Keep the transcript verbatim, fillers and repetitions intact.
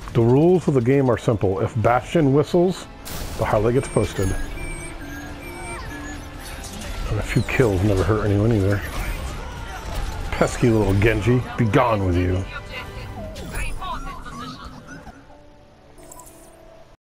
The rules of the game are simple. If Bastion whistles, the highlight gets posted. And a few kills never hurt anyone either. Pesky little Genji, be gone with you.